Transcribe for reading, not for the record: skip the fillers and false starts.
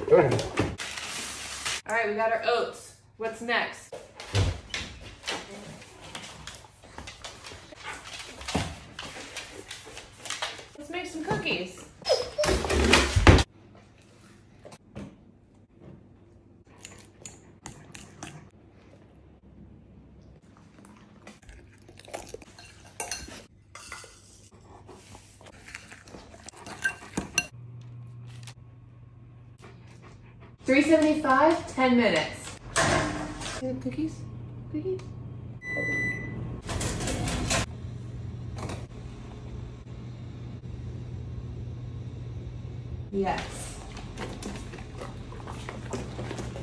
All right, we got our oats. What's next? Let's make some cookies. $3.75, 10 minutes. Cookies? Cookies? Yes.